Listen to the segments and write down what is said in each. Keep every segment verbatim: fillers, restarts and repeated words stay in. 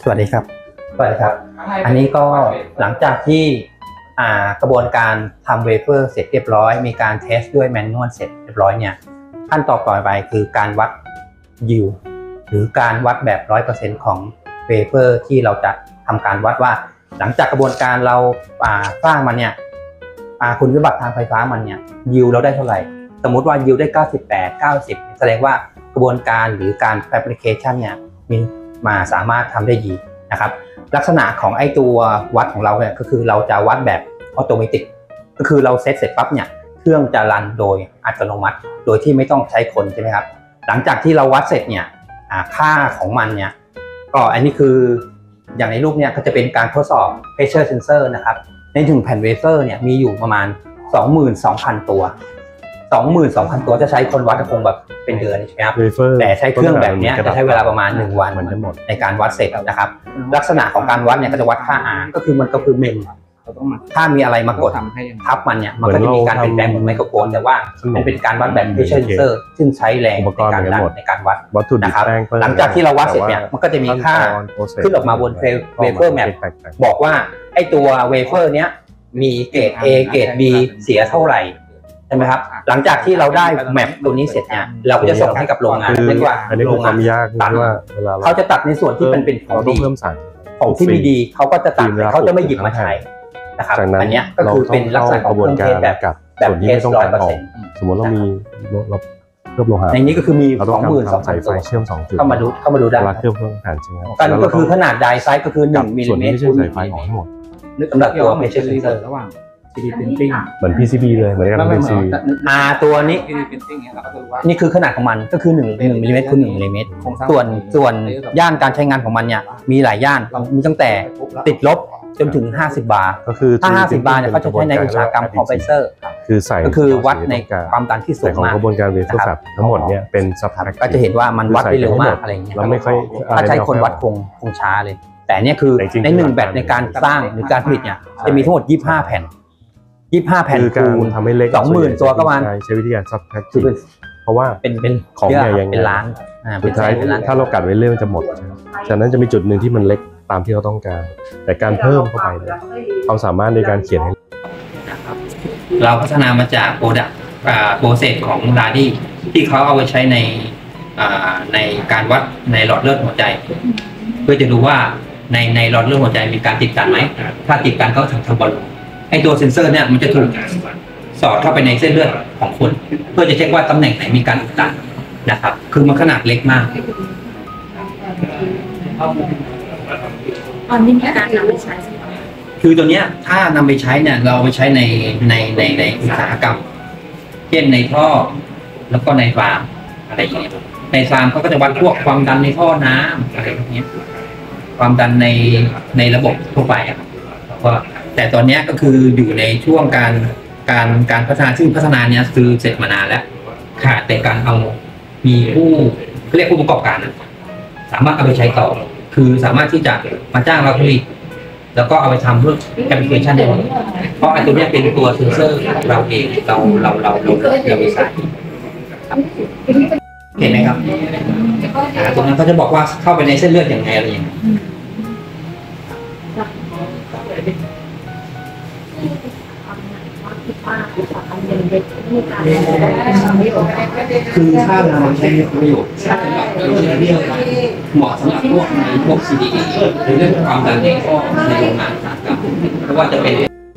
วัสดีครับสวัสดีครับอันนี้ก็หลังจากที่กระบวนการทำเวเฟอร์เสร็จเรียบร้อยมีการเทสด้วยแมนนวลเสร็จเรียบร้อยเนี่ยขั้นต่อไปคือการวัดยิวหรือการวัดแบบ ร้อยเปอร์เซ็นต์ ของเวเฟอร์ที่เราจะทำการวัดว่าหลังจากกระบวนการเราสร้างมันเนี่ยคุณสมบัติทางไฟฟ้ามันเนี่ยยิวเราได้เท่าไหร่สมมุติว่ายิวได้เก้าสิบแปด เก้าสิบแสดงว่ากระบวนการหรือการแฟบริเคชันเนี่ยมีมาสามารถทำได้ดีนะครับลักษณะของไอตัววัดของเราเนี่ยก็คือเราจะวัดแบบออโตเมติกก็คือเราเซตเสร็จปั๊บเนี่ยเครื่องจะรันโดยอัตโนมัติโดยที่ไม่ต้องใช้คนใช่ไหมครับหลังจากที่เราวัดเสร็จเนี่ยค่าของมันเนี่ยก็อันนี้คืออย่างในรูปเนี่ยก็จะเป็นการทดสอบ pressure sensor นะครับในถึงแผ่นเวเฟอร์เนี่ยมีอยู่ประมาณ สองหมื่นสองพัน ตัว สองหมื่นสองพัน ตัวจะใช้คนวัดคงแบบเป็นเดือนใช่ไหมครับแต่ใช้เครื่องแบบนี้จะใช้เวลาประมาณหนึ่งวันในการวัดเสร็จนะครับลักษณะของการวัดเนี่ยก็จะวัดค่า R ก็คือมันก็คือเมมถ้ามีอะไรมากดทับมันเนี่ยมันก็จะมีการเปลี่ยนแปลงเหมือนไมโครโฟนแต่ว่ามันเป็นการวัดแบบ pressure sensor ซึ่งใช้แรงในการดันในการวัดนะครับหลังจากที่เราวัดเสร็จเนี่ยมันก็จะมีค่าขึ้นออกมาบนเวเฟอร์แมปบอกว่าไอตัวเวเฟอร์เนี้ยมีเกรด A เกรด B เสียเท่าไหร่ใช่ไหมครับหลังจากที่เราได้แมปตัวนี้เสร็จเนี่ยเราก็จะส่งให้กับโรงงานเรียกว่าโรงงานตัดเขาจะตัดในส่วนที่เป็นเป็นของดีของที่ไม่ดีเขาก็จะตัดเขาจะไม่หยิบมาใช้นะครับอันนี้ก็คือเป็นลักษณะของเครื่องเทสแบบแบบเทสร้อยเปอร์เซ็นต์สมมติเรามีเราเคลือบโลหะในนี้ก็คือมีสองหมื่นสองพันตัวเชื่อมสองจุดเข้ามาดูเข้ามาดูได้เคลือบเครื่องแผ่นใช่ไหมกันก็คือขนาดไดไซส์ก็คือหนึ่งมิลลิเมตรคูณหนึ่งมิลลิเมตรนึกสำหรับตัวpressure sensorระหว่างทรีดี Printing เหมือน พี ซี บี เลยเหมือนกันเป็น ซีอ่าตัวนี้นี่คือขนาดของมันก็คือหนึ่งมิลลิเมตรคูณหนึ่งมิลลิเมตรส่วนส่วนย่านการใช้งานของมันเนี่ยมีหลายย่านมีตั้งแต่ติดลบจนถึงห้าสิบบาร์ก็คือถ้าห้าสิบบาร์เนี่ยเขาจะใช้ในอุตสาหกรรมคอมเพรสเซอร์คือใส่ก็คือวัดในความดันที่สูงมากของกระบวนการเวเฟอร์แฟบทั้งหมดเนี่ยเป็นซับแพคก็จะเห็นว่ามันวัดได้เร็วมากอะไรอย่างเงี้ยเราไม่ค่อยถ้าใช้คนวัดคงคงช้าเลยแต่เนี่ยคือในหนึ่งแบตในการสร้างหรือการผลิตเนี่ยจะมีทั้งหมดยี่สิบห้าแผ่นยี่สิบห้าแผ่นคูณทำให้เล็กสองหมื่น ตัวก็ประมาณใช้วิธีการซับแพคเพราะว่าเป็นเป็นของใหญ่ยังเป็นล้านสุดท้ายถ้าเรากัดไว้เรื่อยมันจะหมดฉะนั้นจะมีจุดหนึ่งที่มันเล็กตามที่เราต้องการแต่การเพิ่มเข้าไปความสามารถในการเขียนให้เราพัฒนามาจากโปรดักต์โปรเซสของลาดี้ที่เขาเอาไปใช้ในในการวัดในหลอดเลือดหัวใจเพื่อจะดูว่าในในหลอดเลือดหัวใจมีการติดกันไหมถ้าติดกันก็ทำบอลลูนไอตัวเซนเซอร์เนี่ยมันจะถูกสอดเข้าไปในเส้นเลือดของคนเพื่อจะเช็คว่าตำแหน่งไหนมีการอุดตันนะครับคือมันขนาดเล็กมากตอนนี้มีการนำไปใช้คือตัวเนี้ยถ้านำไปใช้เนี่ยเราไปใช้ในในในในอุตสาหกรรมเช่นในท่อแล้วก็ในฟาร์มอะไรอย่างเงี้ยในฟาร์มเขาก็จะวัดพวกความดันในท่อน้ำอะไรอย่างเงี้ยความดันในในระบบทั่วไปอะก็แต่ตอนนี้ก็คืออยู่ในช่วงการการการพัฒนาซึ่งพัฒนาเนี้ยคือเสร็จมานานแล้วขาดแต่การเอามีผู้เรียกผู้ประกอบการสามารถเอาไปใช้ต่อคือสามารถที่จะมาจ้างเราผลิตแล้วก็เอาไปทำเพื่อแอปพลิเคชันได้เพราะไอ้ตัวนี้เป็นตัวเซนเซอร์เราเองเราเราเราเราเราไปใส่เห็นไหมครับตรงนั้นเขาจะบอกว่าเข้าไปในเส้นเลือดอย่างไรอะไรอย่างนี้คือถ้าเราใช้ประโยชน์เหมาะสำหรับพวกในพวก ซี ดี อี หรือเรื่องความดันในข้อในโรงงานอุตสาหกรรมเพราะว่าจะเป็น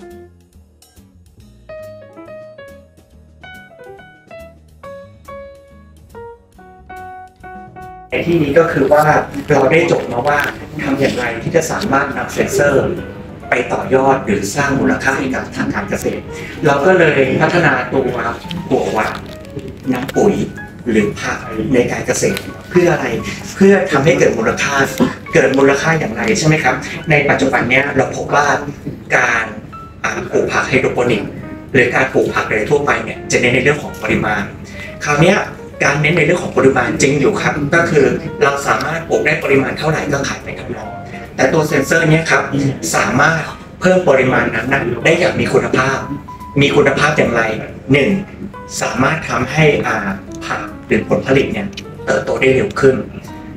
ในที่นี้ก็คือว่าเราได้จบมาว่าทำอย่างไรที่จะสามารถนำเซนเซอร์ไปต่อยอดหรือสร้างมูลค่าให้กับทางการเกษตรเราก็เลยพัฒนาตัวตัววัดน้ำปุ๋ยหรือผักในการเกษตรเพื่ออะไรเพื่อทำให้เกิดมูลค่าเกิดมูลค่าอย่างไรใช่ไหมครับในปัจจุบันเนี้ยเราพบว่าการปลูกผักไฮโดรโปนิกหรือการปลูกผักโดยทั่วไปเนี่ยจะเน้นในเรื่องของปริมาณคราวนี้การเน้นในเรื่องของปริมาณจริงอยู่ครับก็คือเราสามารถปลูกได้ปริมาณเท่าไหร่ก็ขายไปเท่านั้นแต่ตัวเซ็นเซอร์นี้ครับสามารถเพิ่มปริมาณนั้นได้อย่างมีคุณภาพมีคุณภาพอย่างไรหนึ่งสามารถทำให้ผักหรือผลผลิตเนี่ยเติบโตได้เร็วขึ้น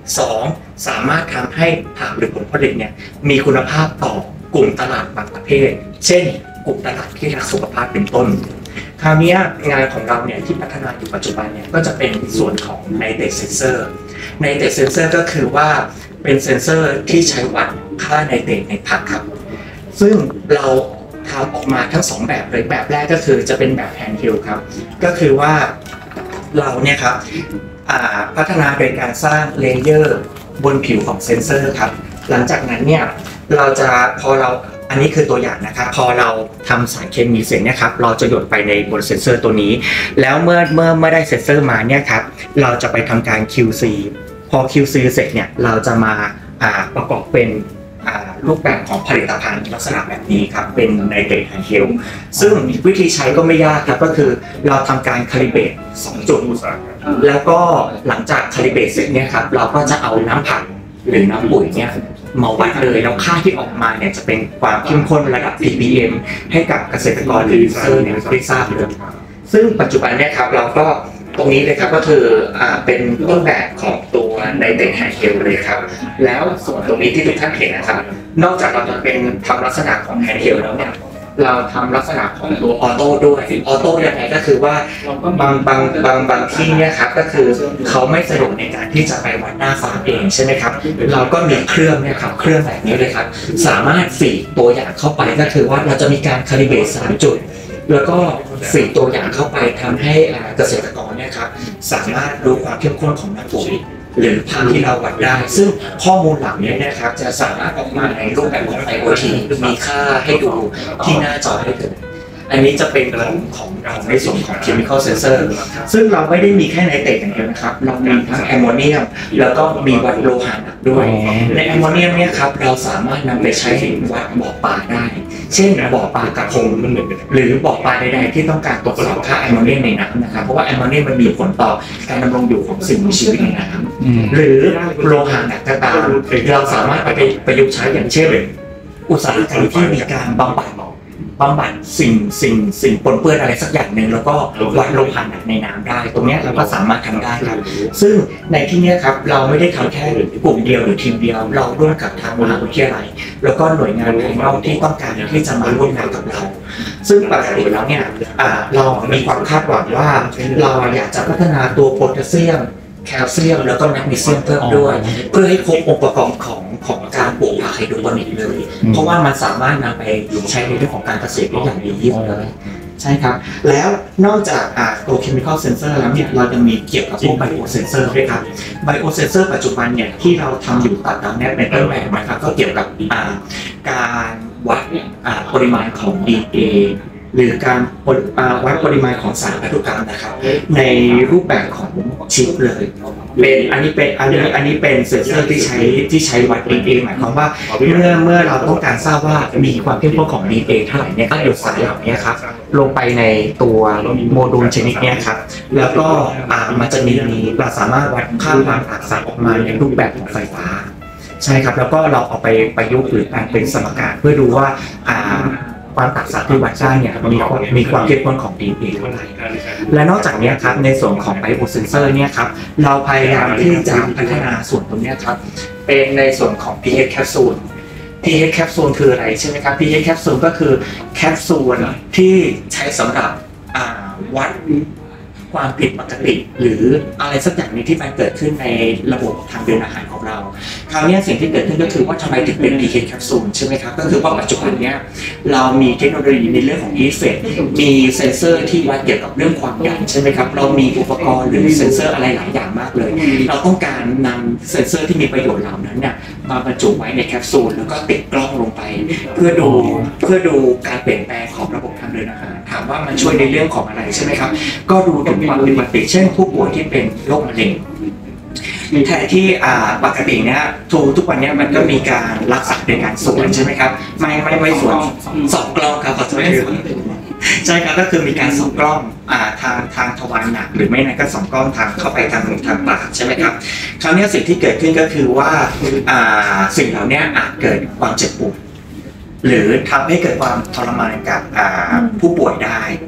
สองสามารถทำให้ผักหรือผลผลิตเนี่ยมีคุณภาพต่อกลุ่มตลาดบางประเภทเช่นกลุ่มตลาดที่รักสุขภาพเป็นต้นคราวนี้งานของเราเนี่ยที่พัฒนาอยู่ปัจจุบันเนี่ยก็จะเป็นส่วนของ Nitrate Sensor Nitrate Sensor ก็คือว่าเป็นเซนเซอร์ที่ใช้วัดค่าไนเตรตในผักครับซึ่งเราทำออกมาทั้งสองแบบเลยแบบแรกก็คือจะเป็นแบบแฮนด์เฮลครับก็คือว่าเราเนี่ยครับพัฒนาโดยการสร้างเลเยอร์บนผิวของเซนเซอร์ครับหลังจากนั้นเนี่ยเราจะพอเราอันนี้คือตัวอย่างนะครับพอเราทำสารเคมีเสร็จเนี่ยครับเราจะหยดไปในบนเซนเซอร์ตัวนี้แล้วเมื่อเมื่อเมื่อได้เซนเซอร์มาเนี่ยครับเราจะไปทำการ คิว ซี พอ คิว ซี เสร็จเนี่ยเราจะมาประกอบเป็นรูปแบบของผลิตภัณฑ์ลักษณะแบบนี้ครับเป็นไนเตรตแฮนด์เฮลซึ่งวิธีใช้ก็ไม่ยากครับก็คือเราทำการคาลิเบรตสองจุดแล้วก็หลังจากคาลิเบรตเสร็จเนี่ยครับเราก็จะเอาน้ำผักหรือน้ำปุ๋ยเนี่ยมาวัดเลยแล้วค่าที่ออกมาเนี่ยจะเป็นความเข้มข้นระดับ พี พี เอ็ม ให้กับเกษตรกรหรือยูเซอร์เนี่ยได้ทราบเลยซึ่งปัจจุบันเนี่ยครับเราก็ตรงนี้เลยครับก็คืออ่าเป็นต้นแบบของตัวไนเตรตแฮนด์เฮลเลยครับแล้วส่วนตรงนี้ที่ทุกท่านเห็นนะครับนอกจากเราจะเป็นทำลักษณะของแฮนด์เฮลแล้วเนี่ยเราทำลักษณะของตัวออโต้ด้วยออโต้ยังไงก็คือว่าบางบางบางบางที่เนี่ยครับก็คือเขาไม่สะดวกในการที่จะไปวัดหน้าฟาร์มเองใช่ไหมครับเราก็มีเครื่องเนี่ยครับเครื่องแบบนี้เลยครับสามารถฟีดตัวอย่างเข้าไปก็คือว่าเราจะมีการคาลิเบรตสามจุดแล้วก็ฟีดตัวอย่างเข้าไปทำให้เกษตรกรเนี่ยครับสามารถรู้ความเข้มข้นของน้ำปุ๋ยหรือทางที่เราวัดได้ซึ่งข้อมูลเหล่านี้นะครับจะสามารถออกมาในรูปแบบของ ไอ โอ ที มีค่าให้ดูที่หน้าจอได้เลยอันนี้จะเป็นของของของในส่วนของ Chemical Sensor ซึ่งเราไม่ได้มีแค่ไนเตรตอย่างเดียวนะครับเรามีทั้งแอมโมเนียมแล้วก็มีวัดโลหะหนักด้วยในแอมโมเนียมเนี่ยครับเราสามารถนำไปใช้วัดบ่อปลาได้เช่นบ่อปลากระพงหรือบ่อปลาใดๆที่ต้องการตรวจสอบค่าแอมโมเนียมในน้ำนะครับเพราะว่าแอมโมเนียมมันมีผลต่อการดำรงอยู่ของสิ่งมีชีวิตในน้ำหรือโลหะหนักก็ตามเราสามารถไปประยุกต์ใช้อย่างเช่นอุตสาหกรรมที่มีการบำบัดบำบัดสิ่งสิ่งสิ่งปนเปื้อนอะไรสักอย่างหนึ่งแล้วก็วัดโลหะหนักในน้ำได้ตรงนี้เราก็สามารถทำได้ครับซึ่งในที่นี้ครับเราไม่ได้ทำแค่กลุ่มเดียวหรือทีมเดียวเราร่วมกับทางมหาวิทยาลัยแล้วก็หน่วยงานภายนอกที่ต้องการที่จะมาร่วมงานกับเราซึ่งปกติแล้วเนี่ยเรามีความคาดหวังว่าเราอยากจะพัฒนาตัวโพแทสเซียมแคลเซียมแล้วก็แมกนีเซียมเพิ่มด้วยเพื่อให้ครบองค์ประกอบของของการปลูกผักไฮโดรโปนิกเลยเพราะว่ามันสามารถนำไปใช้ในเรื่องของการเกษตรได้อย่างดีเยี่ยมเลยใช่ครับแล้วนอกจากตัว Chemical Sensor แล้วเนี่ยเราจะมีเกี่ยวกับพวก Bio Sensor ด้วยครับ Bio Sensor ปัจจุบันเนี่ยที่เราทำอยู่ตัดตามแนวเป็นต้นแบบนะครับก็เกี่ยวกับการวัดปริมาณของ ดี เอ็น เอหรือการวัดปริมาณของสารพันธุกรรมนะครับในรูปแบบของชิปเลยเป็นอันนี้เป็นอันนี้อันนี้เป็นเซนเซอร์ที่ใช้ที่ใช้วัด ดี เอ็น เอ หมายความว่าเมื่อเมื่อเราต้องการทราบว่ามีความเข้มข้นของ ดี เอ็น เอ เท่าไหร่เนี่ยก็หยดสารเหล่านี้ครับลงไปในตัวโมดูลชนิดนี้ครับแล้วก็มันจะมีเราสามารถวัดค่าความอักเสบออกมาในรูปแบบของไฟฟ้าใช่ครับแล้วก็เราเอาไปประยุกต์หรือแปลงเป็นสมการเพื่อดูว่าความตัดสารที่วัดได้เนี่ยมีมีความเข้มข้นของ ดี เอ็น เอ เท่าไหร่และนอกจากนี้ครับในส่วนของ Bio Sensor เนี่ยครับเราพยายามที่จะพัฒนาส่วนตรงนี้ครับเป็นในส่วนของ pH Capsule pH Capsule คืออะไรใช่ไหมครับ pH Capsule ก็คือแคปซูลที่ใช้สำหรับวัดความผิดปกติหรืออะไรสักอย่างนี้ที่มันเกิดขึ้นในระบบทางเดินอาหารของเราคราวนี้สิ่งที่เกิดขึ้นก็คือว่าทำไมถึงเป็น พี เอช Capsule ใช่ไหมครับก็คือว่าปัจจุบันเนี้ยเรามีเทคโนโลยีในเรื่องของ อี เอฟ อี มีเซ็นเซอร์ที่วัดเกี่ยวกับเรื่องความดันใช่ไหมครับเรามีอุปกรณ์หรือเซ็นเซอร์อะไรหลายอย่างมากเลยเราต้องการนำเซ็นเซอร์ที่มีประโยชน์เหล่านั้นเนี่ยมาบรรจุไว้ในแคปซูลแล้วก็ติดกล้องลงไปเพื่อดูเพื่อดูการเปลี่ยนแปลงของระบบทางเดินอาหารถามว่ามันช่วยในเรื่องของอะไรใช่ไหมครับก็ดูถึงความผิดปกติเช่นผู้ป่วยที่เป็นโรคมะเร็งแทนที่ปกติเนี่ยทุกทุกวันนี้มันก็มีการรักษาในการสวนใช่ไหมครับไม่ไม่ไม่สวนสองกล้องครับขอโทษใช่ครับก็คือมีการส่องกล้องทางทางทวารหนักหรือไม่นั้นก็ส่องกล้องทางเข้าไปทางทางปากใช่ไหมครับคราวนี้สิ่งที่เกิดขึ้นก็คือว่าสิ่งเหล่านี้อาจเกิดความเจ็บปวดหรือทำให้เกิดความทรมานกับผู้ป่วยได้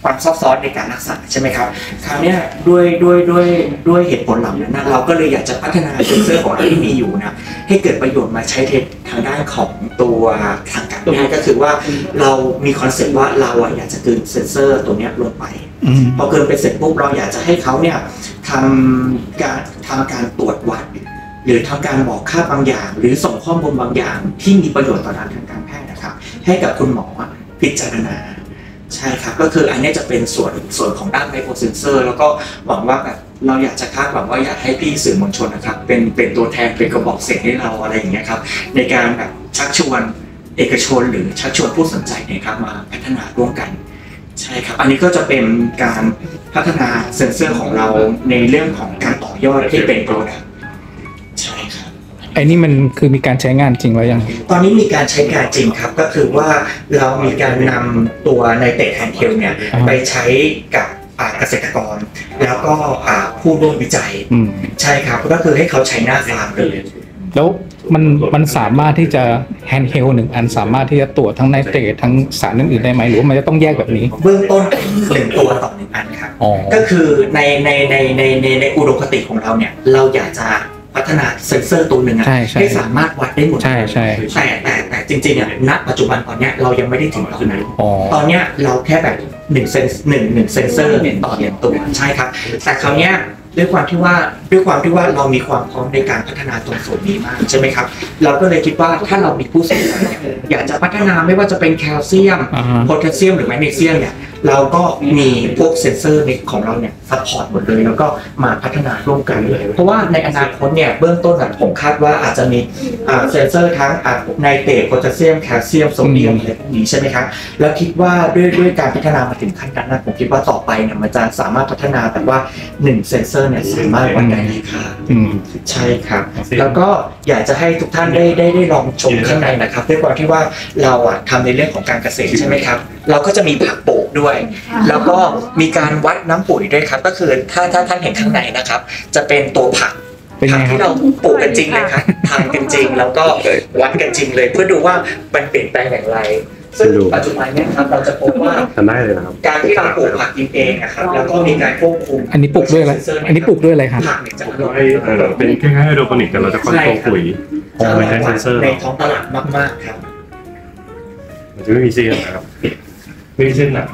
ความซับซ้อนในการรักษาใช่ไหมครับคราวนี้ด้วยด้วยด้วยด้วยเหตุผลเหล่านั้นนะเราก็เลยอยากจะพัฒนาเซนเซอร์ของเราที่มีอยู่นะให้เกิดประโยชน์มาใช้ทางด้านของตัวทางการแพทย์ก็คือว่าเรามีคอนเซ็ปต์ว่าเราอยากจะเกินเซนเซอร์ตัวนี้ลงไปพอเกินไปเสร็จปุ๊บเราอยากจะให้เขาเนี่ยทำการทำการตรวจวัดหรือทำการบอกค่าบางอย่างหรือส่งข้อมูลบางอย่างที่มีประโยชน์ต่อทางการแพทย์นะครับให้กับคุณหมอพิจารณาใช่ครับก็คืออันนี้จะเป็นส่วนส่วนของด้านไมโครเซนเซอร์แล้วก็หวังว่าแบบเราอยากจะคาดหวังว่าอยากให้พี่สื่อมวลชนนะครับเป็นเป็นตัวแทนเป็นกระบอกเสียงให้เราอะไรอย่างเงี้ยครับในการแบบชักชวนเอกชนหรือชักชวนผู้สนใจนะครับมาพัฒนาร่วมกันใช่ครับอันนี้ก็จะเป็นการพัฒนาเซ็นเซอร์ของเราในเรื่องของการต่อยอดที่เป็นโปรดักต์ใช่ครับไอ้นี่มันคือมีการใช้งานจริงแล้วยังตอนนี้มีการใช้งานจริงครับก็คือว่าเรามีการนำตัวไนเตรตแฮนด์เฮลเนี่ยไปใช้กับเกษตรกรแล้วก็ผู้ร่วมวิจัยใช่ครับก็คือให้เขาใช้หน้าฟาร์มเลยแล้วมันมันสามารถที่จะแฮนด์เฮลหนึ่งอันสามารถที่จะตรวจทั้งไนเตรตทั้งสารอื่นๆได้ไหมหรือว่ามันจะต้องแยกแบบนี้เบื้องต้นหนึ่งตัวต่อหนึ่งอันครับก็คือในในในในในในอุดมคติของเราเนี่ยเราอยากจะพัฒนาเซ็นเซอร์ตัวหนึ่งให้สามารถวัดได้หมดแต่แต่แต่จริงๆอ่ะณปัจจุบันตอนนี้เรายังไม่ได้ถึงตรงนั้นตอนนี้เราแค่แบบหนึ่งเซนหนึ่งหนึ่งเซนเซอร์ต่อหนึ่งตัวใช่ครับแต่คราวนี้ด้วยความที่ว่าด้วยความที่ว่าเรามีความพร้อมในการพัฒนาตรงส่วนนี้มากใช่ไหมครับเราก็เลยคิดว่าถ้าเรามีผู้สนใจอยากจะพัฒนาไม่ว่าจะเป็นแคลเซียมโพแทสเซียมหรือแมกนีเซียมเนี่ยเราก็มีพวกเซ็นเซอร์ของเราเนี่ยซัพพอร์ตหมดเลยแล้วก็มาพัฒนาร่วมกันเลยเพราะว่าในอนาคตเนี่ยเบื้องต้นผมคาดว่าอาจจะมีเซ็นเซอร์ทั้งไนเตรตโพแทสเซียมแคลเซียมโซเดียมอะไรพวกนี้ใช่ไหมครับแล้วคิดว่าด้วยด้วยการพัฒนามาถึงขั้นนั้นผมคิดว่าต่อไปเนี่ยมันจะสามารถพัฒนาแบบว่าหนึ่งเซ็นเซอร์เนี่ยสามารถวัดได้เลยค่ะใช่ครับแล้วก็อยากจะให้ทุกท่านได้ได้ได้ลองชมข้างในนะครับด้วยความที่ว่าเราอะทำในเรื่องของการเกษตรใช่ไหมครับเราก็จะมีผักปลูกด้วยแล้วก็มีการวัดน้ำปุ๋ยด้วยครับก็คือถ้าถ้าท่านเห็นข้างในนะครับจะเป็นตัวผักผักที่เราปลูกกันจริงเลยครับทานกันจริงแล้วก็วัดกันจริงเลยเพื่อดูว่ามันเปลี่ยนแปลงอย่างไรซึ่งปัจจุบันนี้ครับเราจะพบว่าได้เลยนะครับการที่เราปลูกผักกินเองนะครับแล้วก็มีการควบคุมอันนี้ปลูกด้วยอะไรอันนี้ปลูกด้วยอะไรครับผักเนี่ยจะเป็นแค่ไฮโดรโปนิกแต่เราจะคอนโทรลปุ๋ยไม่ใช้เซนเซอร์ในท้องตลาดมากๆครับมันจะไม่มีเส้นนะครับไม่มีเส้นหนัก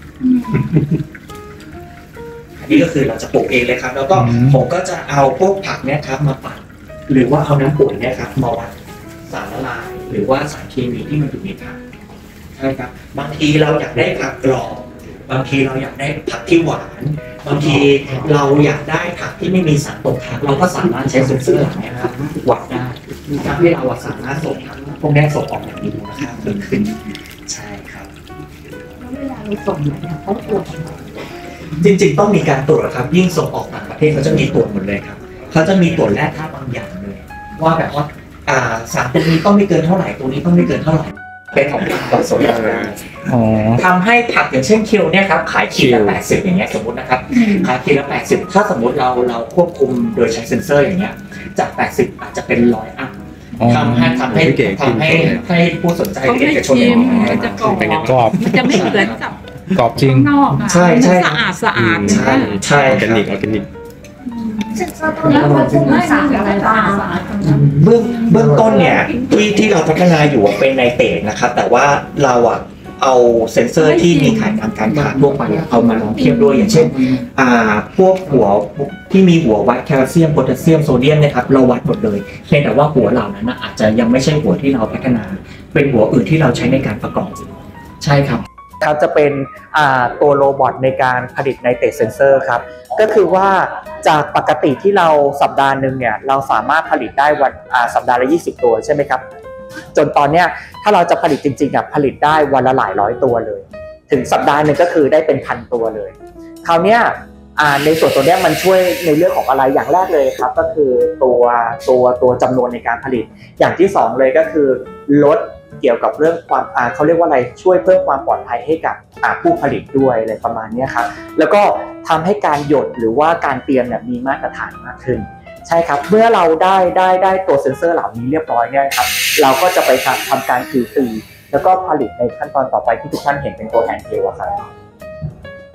อันนี้ก็คือเราจะปลูกเองเลยครับแล้วก็ผมก็จะเอาพวกผักเนี่ยครับมาปั่นหรือว่าเอาน้ำปุ๋ยเนี่ยครับมาวัดสารละลายหรือว่าสารเคมีที่มันอยู่ในผักใช่ครับบางทีเราอยากได้ผักกรอบบางทีเราอยากได้ผักที่หวานบางทีเราอยากได้ผักที่ไม่มีสารตกค้างเราก็สามารถใช้เซ็นเซอร์นี้ครับวัดได้ทำให้เราสามารถส่งผักพวกนี้ส่งออกอย่างมีมูลค่าเพิ่มขึ้นใช่ครับเวลาเราส่งเนี่ยเขาตรวจจริงๆต้องมีการตรวจครับยิ่งส่งออกต่างประเทศเขาจะมีตรวจหมดเลยครับเขาจะมีตรวจแร่ธาตุบางอย่างเลยว่าแบบว่าอ่าสารตัวนี้ต้องไม่เกินเท่าไหร่ตัวนี้ต้องไม่เกินเท่าไหร่เป็นของผักผสมกันทำให้ผักอย่างเช่นคิวเนี่ยครับขายขีดละแปดสิบอย่างเงี้ยสมมตินะครับขายขีดละแปดสิบถ้าสมมติเราเราควบคุมโดยใช้เซ็นเซอร์อย่างเงี้ยจากแปดสิบอาจจะเป็นร้อยอัพทำให้ทำให้ทำให้ให้ผู้สนใจเอกชนมันจะกรอบกรอบมันจะไม่เหมือนกับกรอบจริงนอกใช่ใช่สะอาดสะอาดใช่ใช่ออร์แกนิกออร์แกนิกแล้วมันจะมีสารอะไรบ้างเบื้องเบื้องต้นเนี่ยที่ที่เราพัฒนาอยู่เป็นไนเตรตนะครับแต่ว่าเราอ่ะเอาเซ็นเซอร์ที่มีขายตามการค้าทั่วไปเอามาลองเทียบด้วยอย่างเช่นอ่าพวกหัวที่มีหัววัดแคลเซียมโพแทสเซียมโซเดียมนะครับเราวัดหมดเลยเพียงแต่ว่าหัวเหล่านั้นอาจจะยังไม่ใช่หัวที่เราพัฒนาเป็นหัวอื่นที่เราใช้ในการประกอบใช่ครับครับจะเป็นตัวโรบอทในการผลิตไนเตรตเซนเซอร์ครับก็คือว่าจากปกติที่เราสัปดาห์หนึ่งเนี่ยเราสามารถผลิตได้วันสัปดาห์ละยี่สิบตัวใช่ไหมครับจนตอนเนี้ยถ้าเราจะผลิตจริงๆอ่ะผลิตได้วันละหลายร้อยตัวเลยถึงสัปดาห์หนึ่งก็คือได้เป็นพันตัวเลยคราวเนี้ยในส่วนตัวเนี้ยมันช่วยในเรื่องของอะไรอย่างแรกเลยครับก็คือตัวตัวตัวจำนวนในการผลิตอย่างที่สองเลยก็คือลดเกี่ยวกับเรื่องความอ่าเขาเรียกว่าอะไรช่วยเพิ่มความปลอดภัยให้กับอ่าผู้ผลิตด้วยอะไรประมาณนี้ครับแล้วก็ทำให้การหยดหรือว่าการเตรียมเนี่ยมีมาตรฐานมากขึ้นใช่ครับเมื่อเราได้ได้ได้ตัวเซ็นเซอร์เหล่านี้เรียบร้อยเนี่ยครับเราก็จะไปทำทำการ คิว ซี แล้วก็ผลิตในขั้นตอนต่อไปที่ทุกท่านเห็นเป็นตัวแฮนด์เฮลครับ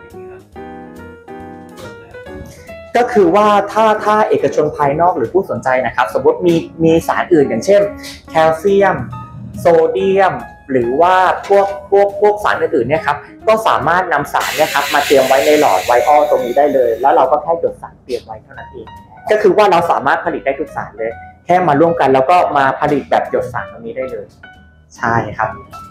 ก็คือว่าถ้าถ้าเอกชนภายนอกหรือผู้สนใจนะครับสมมติมีมีสารอื่นอย่างเช่นแคลเซียมโซเดียมหรือว่าพวกพวกพวกสารอื่นๆเนี่ยครับก็สามารถนำสารเนี่ยครับมาเตรียมไว้ในหลอดไวออลตรงนี้ได้เลยแล้วเราก็แค่หยดสารเตรียมไว้เท่านั้นเองก็คือว่าเราสามารถผลิตได้ทุกสารเลยแค่มาร่วมกันแล้วก็มาผลิตแบบหยดสารตรงนี้ได้เลยใช่ครับ